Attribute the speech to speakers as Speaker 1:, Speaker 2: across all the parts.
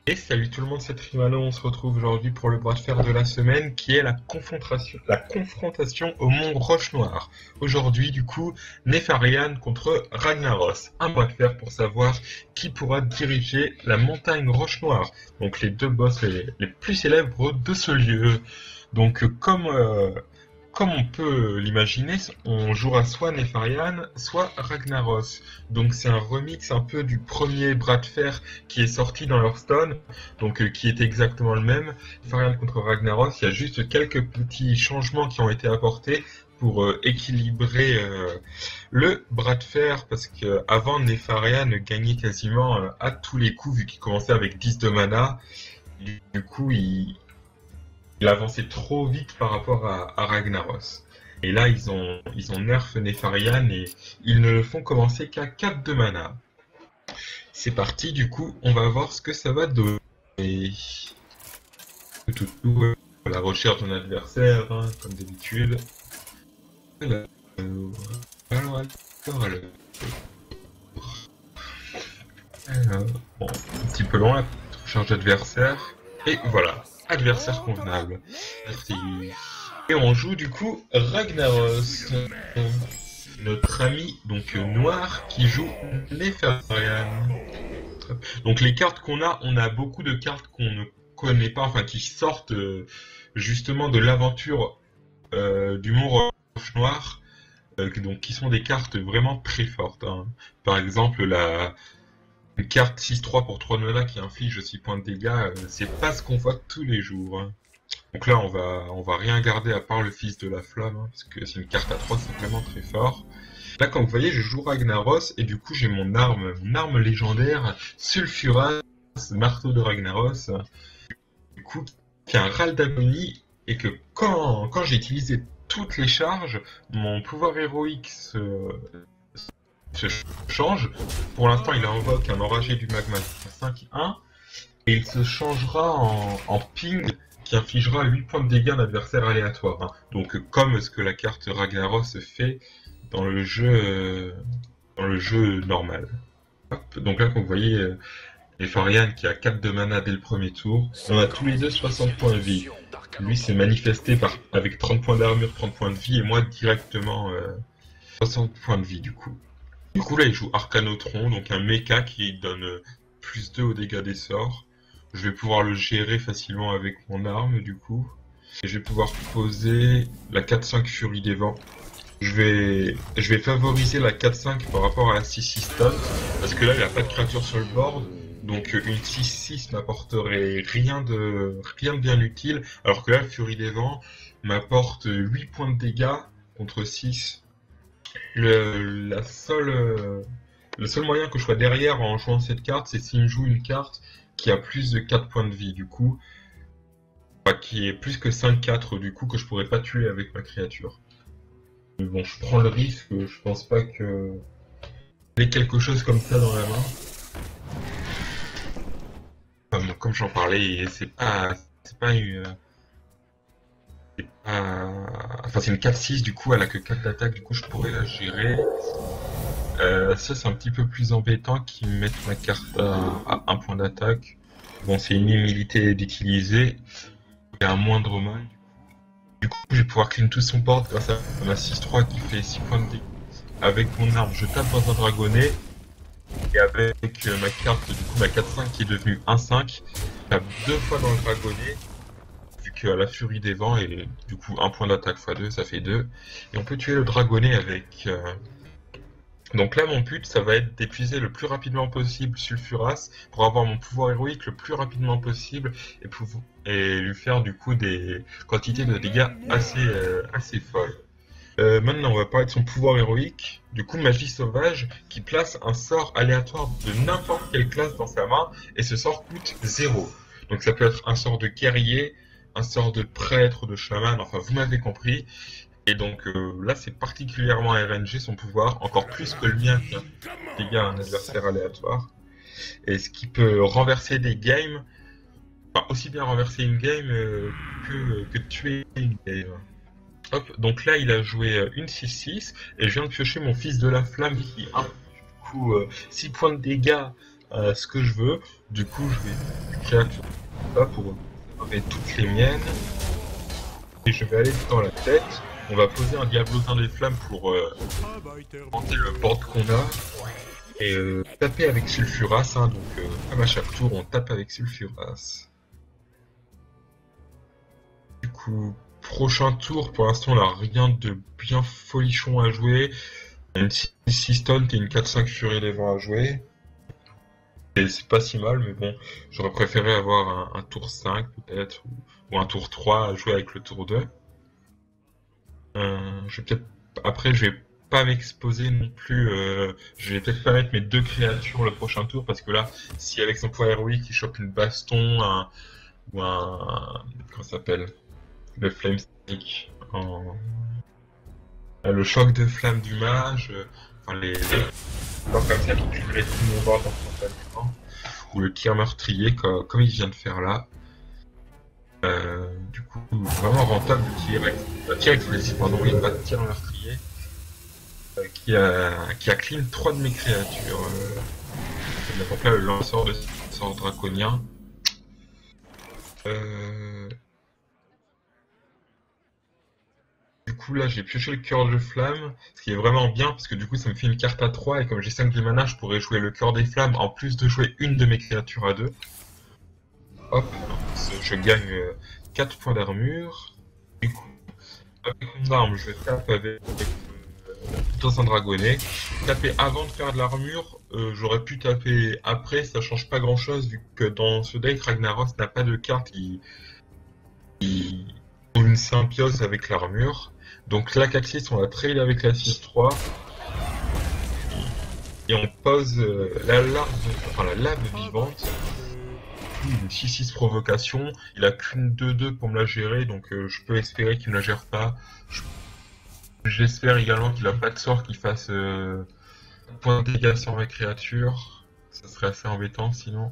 Speaker 1: Et salut tout le monde, c'est Trimano, on se retrouve aujourd'hui pour le bras de fer de la semaine qui est la confrontation au mont Roche-Noire. Aujourd'hui du coup, Nefarian contre Ragnaros. Un bras de fer pour savoir qui pourra diriger la montagne Roche-Noire. Donc les deux boss les plus célèbres de ce lieu. Donc comme on peut l'imaginer, on jouera soit Nefarian, soit Ragnaros. Donc c'est un remix un peu du premier bras de fer qui est sorti dans Hearthstone, donc qui est exactement le même. Nefarian contre Ragnaros, il y a juste quelques petits changements qui ont été apportés pour équilibrer le bras de fer, parce que avant Nefarian gagnait quasiment à tous les coups vu qu'il commençait avec 10 de mana. Du coup, il avançait trop vite par rapport à Ragnaros. Et là, ils ont nerf Nefarian et ils ne le font commencer qu'à 4 de mana. C'est parti, du coup, on va voir ce que ça va donner. Tout à la recherche d'un adversaire, hein, comme d'habitude. Alors, bon, un petit peu loin, recherche d'adversaire. Et voilà, adversaire convenable. Merci. Et on joue du coup Ragnaros, notre ami donc noir qui joue Nefarian. Donc les cartes qu'on a, on a beaucoup de cartes qu'on ne connaît pas, enfin qui sortent justement de l'aventure du Mont Roche Noir, donc qui sont des cartes vraiment très fortes, hein. Par exemple une carte 6-3 pour 3 mana qui inflige 6 points de dégâts, c'est pas ce qu'on voit tous les jours, hein. Donc là, on va rien garder à part le fils de la flamme, hein, parce que c'est une carte à 3, c'est vraiment très fort. Là, comme vous voyez, je joue Ragnaros, et du coup, j'ai mon arme légendaire, Sulfuras, marteau de Ragnaros, du coup, qui a un râle d'agonie, et que quand j'ai utilisé toutes les charges, mon pouvoir héroïque se change. Pour l'instant, il invoque un enragé du magma 5-1, et il se changera en ping, qui infligera 8 points de dégâts à un adversaire aléatoire, hein. Donc comme ce que la carte Ragnaros fait dans le jeu normal. Hop. Donc là, comme vous voyez, Nefarian qui a 4 de mana dès le premier tour, on a tous les deux 60 points de vie. Lui s'est manifesté avec 30 points d'armure, 30 points de vie, et moi directement 60 points de vie du coup. Du coup là il joue Arcanotron, donc un mecha qui donne plus 2 aux dégâts des sorts. Je vais pouvoir le gérer facilement avec mon arme du coup. Et je vais pouvoir poser la 4-5 Furie des Vents. Je vais favoriser la 4-5 par rapport à la 6-6 stun, parce que là il n'y a pas de créature sur le board. Donc une 6-6 m'apporterait rien de bien utile, alors que là Furie des Vents m'apporte 8 points de dégâts contre 6. Le seul moyen que je sois derrière en jouant cette carte, c'est s'il me joue une carte qui a plus de 4 points de vie, du coup. Enfin, qui est plus que 5-4, du coup, que je pourrais pas tuer avec ma créature. Mais bon, je prends le risque, je pense pas que j'ai quelque chose comme ça dans la main. Comme j'en parlais, c'est pas une... Enfin, c'est une 4-6, du coup, elle a que 4 d'attaque, du coup, je pourrais la gérer. Ça, c'est un petit peu plus embêtant qu'ils mettent ma carte à 1 point d'attaque. Bon, c'est une humilité d'utiliser, et un moindre mal. Du coup, je vais pouvoir clean tout son board grâce à ma 6-3 qui fait 6 points de dégâts. Avec mon arme, je tape dans un dragonnet, et avec ma carte, du coup, ma 4-5 qui est devenue 1-5, je tape 2 fois dans le dragonnet, vu que la furie des vents, et du coup, 1 point d'attaque x 2, ça fait 2. Et on peut tuer le dragonnet avec... Donc là, mon but, ça va être d'épuiser le plus rapidement possible Sulfuras pour avoir mon pouvoir héroïque le plus rapidement possible et lui faire du coup des quantités de dégâts assez folles. Maintenant, on va parler de son pouvoir héroïque. Du coup, magie sauvage qui place un sort aléatoire de n'importe quelle classe dans sa main et ce sort coûte 0. Donc ça peut être un sort de guerrier, un sort de prêtre, de chaman, enfin vous m'avez compris. Et donc là, c'est particulièrement RNG son pouvoir, encore plus que le mien qui dégâts à un adversaire aléatoire. Et ce qui peut renverser des games, enfin aussi bien renverser une game que tuer une game. Hop, donc là, il a joué une 6-6, et je viens de piocher mon fils de la flamme qui a du coup 6 points de dégâts à ce que je veux. Du coup, je vais créer ça pour avec toutes les miennes. Et je vais aller dans la tête. On va poser un diablotin des flammes pour augmenter le board qu'on a. Et taper avec Sulfuras, hein, donc comme à chaque tour, on tape avec Sulfuras. Du coup, prochain tour, pour l'instant, on n'a rien de bien folichon à jouer. Une 6 taunt et une 4-5 Furie des vents à jouer. Et c'est pas si mal, mais bon, j'aurais préféré avoir un tour 5 peut-être, ou un tour 3 à jouer avec le tour 2. Je vais peut-être... Après, je vais pas m'exposer non plus, je vais peut-être pas mettre mes 2 créatures le prochain tour, parce que là, si avec son pouvoir héroïque, il chope une baston, ou un... Comment ça s'appelle? Le Flame Snake, le choc de flamme du mage, enfin les comme ça qui cumulerait tout mon board instantanément, ou le tir meurtrier comme il vient de faire là. Du coup, vraiment rentable de tir explosif, pardon, oui, pas de tir meurtrier, qui a clean 3 de mes créatures. Donc là, le lanceur de sort draconien. Du coup là j'ai pioché le cœur de flamme, ce qui est vraiment bien parce que du coup ça me fait une carte à 3 et comme j'ai 5 de mana je pourrais jouer le cœur des flammes en plus de jouer une de mes créatures à 2. Hop, je gagne 4 points d'armure. Du coup, avec mon arme je tape avec dans un dragonnet. Taper avant de faire de l'armure, j'aurais pu taper après, ça change pas grand chose vu que dans ce deck Ragnaros n'a pas de carte qui ont une symbiose avec l'armure. Donc la 4-6 on la trade avec la 6-3 et on pose la lave vivante. Une 6-6 provocation, il a qu'une 2-2 pour me la gérer, donc je peux espérer qu'il ne la gère pas. J'espère également qu'il a pas de sort qui fasse point de dégâts sur mes créatures. Ça serait assez embêtant sinon.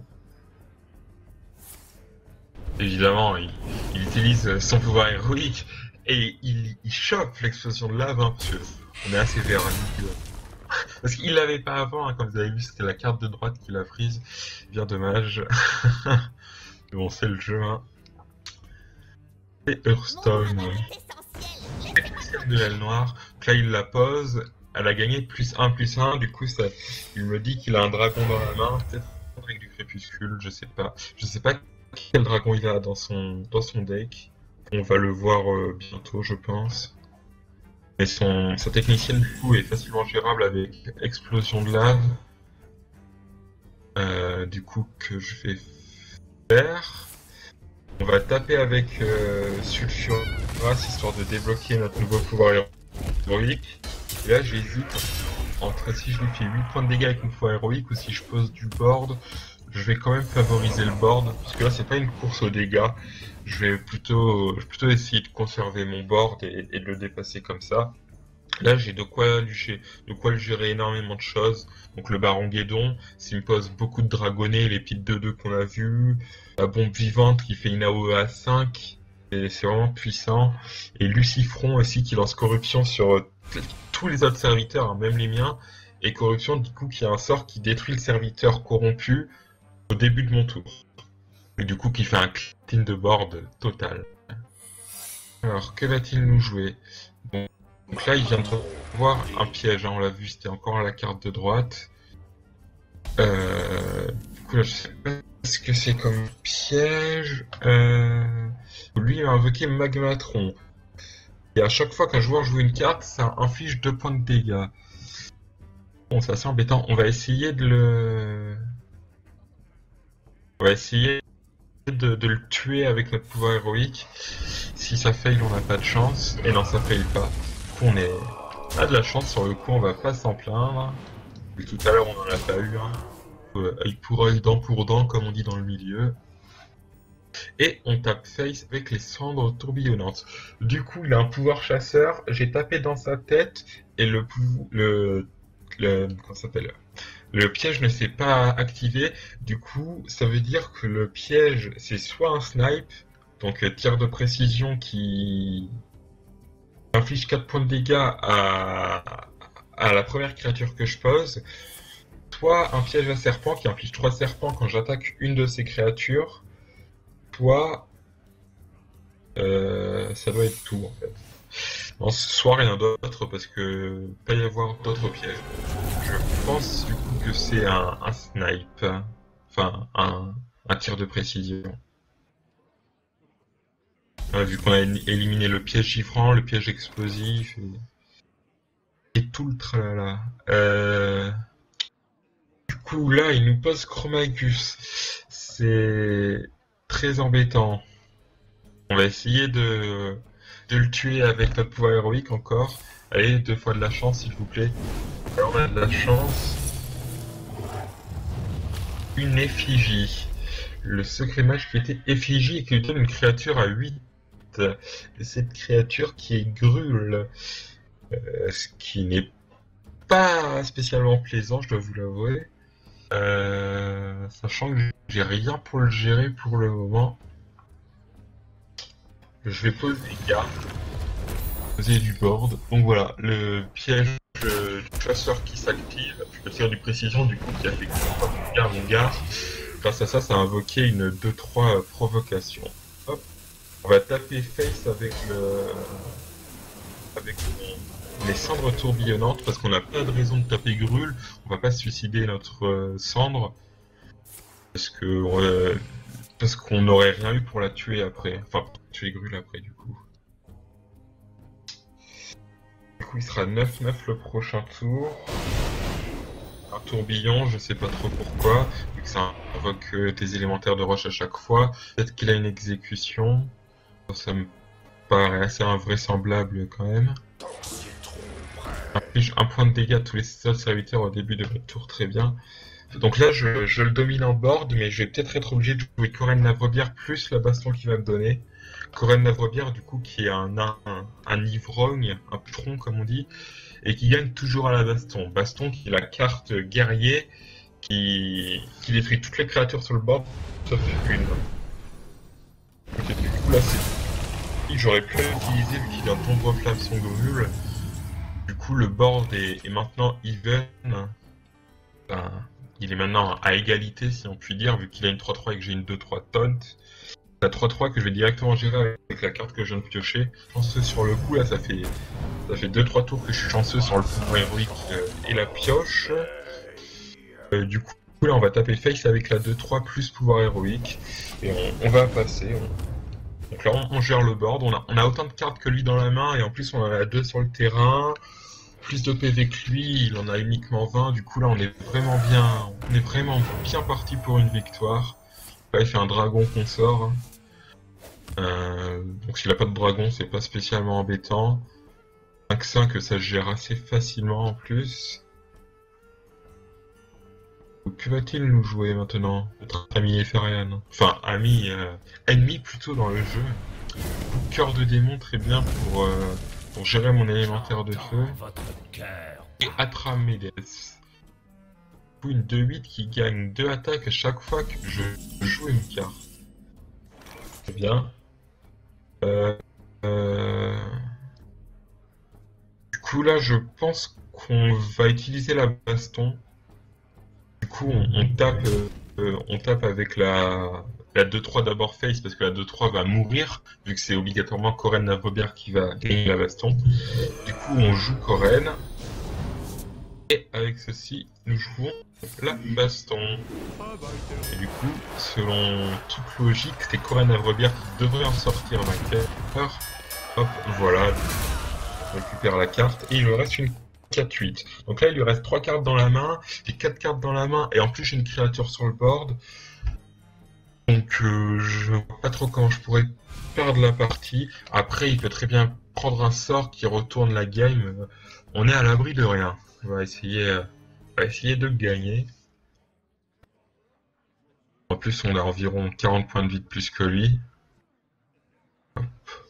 Speaker 1: Évidemment, il utilise son pouvoir héroïque et il chope l'explosion de lave, hein, parce qu'on est assez verni. Parce qu'il l'avait pas avant, hein, comme vous avez vu, c'était la carte de droite qui l'a prise. Bien dommage. Mais bon, c'est le jeu. Hein. Et Hearthstone. Avec le ciel de l'aile noire. Donc là, il la pose. Elle a gagné +1/+1. Du coup, ça, il me dit qu'il a un dragon dans la main. Peut-être avec du crépuscule, je sais pas. Je sais pas quel dragon il a dans son deck. On va le voir bientôt, je pense. Mais sa technicienne du coup est facilement gérable avec explosion de lave. Du coup que je vais faire. On va taper avec Sulfuras histoire de débloquer notre nouveau pouvoir héroïque. Et là j'hésite entre si je lui fais 8 points de dégâts avec mon pouvoir héroïque ou si je pose du board. Je vais quand même favoriser le board, parce que là c'est pas une course aux dégâts. Je vais plutôt essayer de conserver mon board et de le dépasser comme ça. Là j'ai de quoi le gérer énormément de choses. Donc le Baron Guédon, s'il me pose beaucoup de dragonnets, les petites 2-2 qu'on a vu, la bombe vivante qui fait une AOE à 5, c'est vraiment puissant. Et Lucifron aussi qui lance corruption sur tous les autres serviteurs, hein, même les miens. Et corruption du coup qui a un sort qui détruit le serviteur corrompu au début de mon tour. Et du coup qui fait un clean de board total. Alors que va-t-il nous jouer? Bon, donc là il vient de voir un piège, hein, on l'a vu, c'était encore la carte de droite. Du coup là je sais pas ce que c'est comme piège. Lui il a invoqué Magmatron. Et à chaque fois qu'un joueur joue une carte, ça inflige 2 points de dégâts. Bon c'est assez embêtant, on va essayer de le... On va essayer de le tuer avec notre pouvoir héroïque. Si ça fail, on n'a pas de chance. Et non, ça fail pas. Du coup, on a de la chance sur le coup, on va pas s'en plaindre. Et tout à l'heure, on en a pas eu. Hein. Œil pour œil, dent pour dent, comme on dit dans le milieu. Et on tape face avec les cendres tourbillonnantes. Du coup, il a un pouvoir chasseur. J'ai tapé dans sa tête et comment ça s'appelle? Le piège ne s'est pas activé, du coup ça veut dire que le piège c'est soit un snipe, donc tir de précision qui inflige 4 points de dégâts à la première créature que je pose, soit un piège à serpent qui inflige 3 serpents quand j'attaque une de ces créatures, soit ça doit être tout en fait. Non, soit rien d'autre parce que pas y avoir d'autres pièges. Je pense du coup que c'est un snipe, enfin un tir de précision. Vu qu'on a éliminé le piège chiffrant, le piège explosif et tout le tralala. Du coup là il nous pose Chromacus. C'est très embêtant. On va essayer de le tuer avec notre pouvoir héroïque encore. Allez, 2 fois de la chance s'il vous plaît. Alors on a de la chance. Une effigie. Le secret mage qui était effigie et qui lui donne une créature à 8. Et cette créature qui est Grul. Ce qui n'est pas spécialement plaisant, je dois vous l'avouer. Sachant que j'ai rien pour le gérer pour le moment. Je vais poser des cartes, poser du board. Donc voilà, le piège du chasseur qui s'active, le tir du précision du coup qui affecte bien mon gars. Grâce à ça, ça a invoqué une 2-3 provocation. Hop. On va taper face avec les cendres tourbillonnantes parce qu'on n'a pas de raison de taper Grul. On va pas suicider notre cendre parce qu'on n'aurait rien eu pour la tuer après. Enfin, pour tuer Grul après, du coup. Du coup, il sera 9-9 le prochain tour. Un tourbillon, je sais pas trop pourquoi, vu que ça invoque des élémentaires de roche à chaque fois. Peut-être qu'il a une exécution. Ça me paraît assez invraisemblable quand même. Inflige 1 point de dégâts à tous les seuls serviteurs au début de votre tour, très bien. Donc là, je le domine en board, mais je vais peut-être être obligé de jouer Corène Lavrebière plus la baston qu'il va me donner. Corène Lavrebière, du coup, qui est un ivrogne, un tronc comme on dit, et qui gagne toujours à la baston. Baston qui est la carte guerrier qui détruit toutes les créatures sur le board, sauf une. Okay, du coup, là, j'aurais pu l'utiliser vu qu'il a un tombeau flamme son Grul. Du coup, le board est maintenant even. Enfin, il est maintenant à égalité, si on peut dire, vu qu'il a une 3-3 et que j'ai une 2-3 taunt. La 3-3 que je vais directement gérer avec la carte que je viens de piocher. Chanceux sur le coup, là, ça fait 2-3 tours que je suis chanceux sur le pouvoir héroïque et la pioche. Du coup, là, on va taper face avec la 2-3 plus pouvoir héroïque. Et on va passer. Donc là, on gère le board. On a autant de cartes que lui dans la main, et en plus, on en a 2 sur le terrain. Plus de PV que lui, il en a uniquement 20, du coup là on est vraiment bien parti pour une victoire. Là il fait un dragon qu'on sort. Donc s'il a pas de dragon, c'est pas spécialement embêtant. 5-5 ça se gère assez facilement en plus. Donc, que va-t-il nous jouer maintenant, notre ami Eferian? Enfin ennemi plutôt dans le jeu. Cœur de démon, très bien pour gérer mon élémentaire de feu. Et Atramédès. Une 2-8 qui gagne 2 attaques à chaque fois que je joue une carte. Très bien. Du coup là je pense qu'on va utiliser la baston. Du coup on tape avec la 2-3 d'abord face parce que la 2-3 va mourir vu que c'est obligatoirement Corène Lavrebière qui va gagner la baston. Du coup on joue Corène et avec ceci nous jouons la baston. Et du coup selon toute logique c'est Corène Lavrebière qui devrait en sortir vainqueur. Hop voilà, on récupère la carte et il me reste une 4-8. Donc là il lui reste 3 cartes dans la main, j'ai 4 cartes dans la main et en plus j'ai une créature sur le board. Donc je vois pas trop comment je pourrais perdre la partie. Après il peut très bien prendre un sort qui retourne la game. On est à l'abri de rien. On va essayer de gagner. En plus on a environ 40 points de vie de plus que lui. Hop.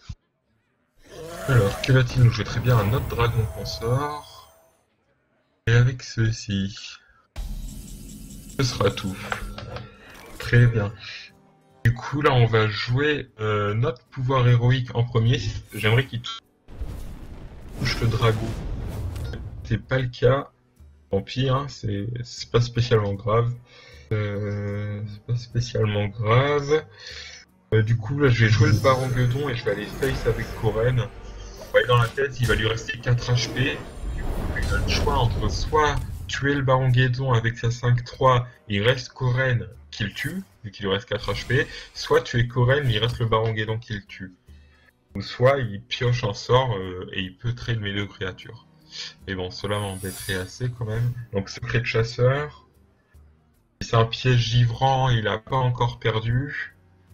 Speaker 1: Alors que va-t-il nous jouer? Très bien un autre dragon qu'on sort. Et avec ceci, ce sera tout. Très bien. Du coup, là, on va jouer notre pouvoir héroïque en premier. J'aimerais qu'il touche le dragon. C'est pas le cas. Tant pis, hein, c'est pas spécialement grave. C'est pas spécialement grave. Du coup, là, je vais jouer le Baron Gueudon et je vais aller face avec Koren. Ouais, dans la tête, il va lui rester 4 HP. Il a le choix entre soit tuer le Baron Guédon avec sa 5-3, il reste Koren qui le tue, vu qu'il lui reste 4 HP, soit tuer Koren, il reste le Baron Guédon qui le tue. Ou soit il pioche un sort et il peut trade mes deux créatures. Et bon, cela m'embêterait assez quand même. Donc secret de chasseur. Si c'est un piège givrant, il a pas encore perdu.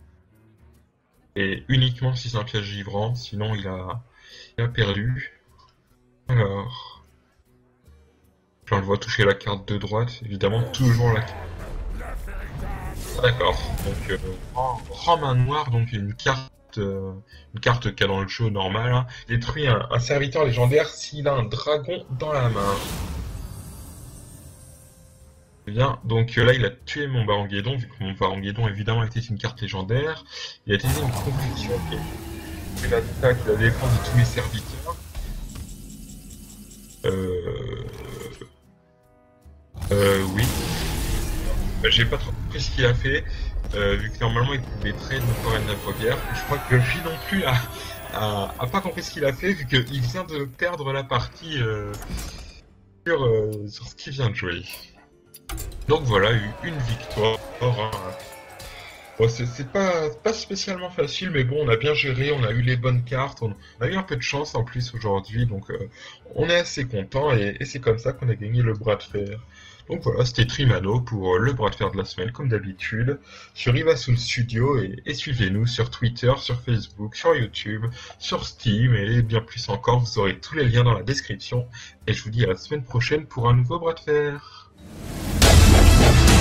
Speaker 1: Et uniquement si c'est un piège givrant, sinon il a perdu. Alors... J'en le vois toucher la carte de droite, évidemment, toujours la carte. D'accord, donc en main noire, donc une carte qu'il y a dans le jeu normal, hein, détruit un serviteur légendaire s'il a un dragon dans la main. Bien, donc là il a tué mon Baron Guédon, vu que mon Baron Guédon évidemment était une carte légendaire. Il a utilisé une compulsion qui est l'attaque, la défense de tous mes serviteurs. Oui. J'ai pas trop compris ce qu'il a fait, vu que normalement il pouvait trade le Koren la première. Je crois que lui non plus a pas compris ce qu'il a fait, vu qu'il vient de perdre la partie sur ce qu'il vient de jouer. Donc voilà, une victoire. Hein. Bon, c'est pas spécialement facile, mais bon, on a bien géré, on a eu les bonnes cartes, on a eu un peu de chance en plus aujourd'hui, donc on est assez content et c'est comme ça qu'on a gagné le bras de fer. Donc voilà, c'était Trimano pour le bras de fer de la semaine, comme d'habitude, sur Ivasoon Studio, et suivez-nous sur Twitter, sur Facebook, sur YouTube, sur Steam, et bien plus encore, vous aurez tous les liens dans la description, et je vous dis à la semaine prochaine pour un nouveau bras de fer.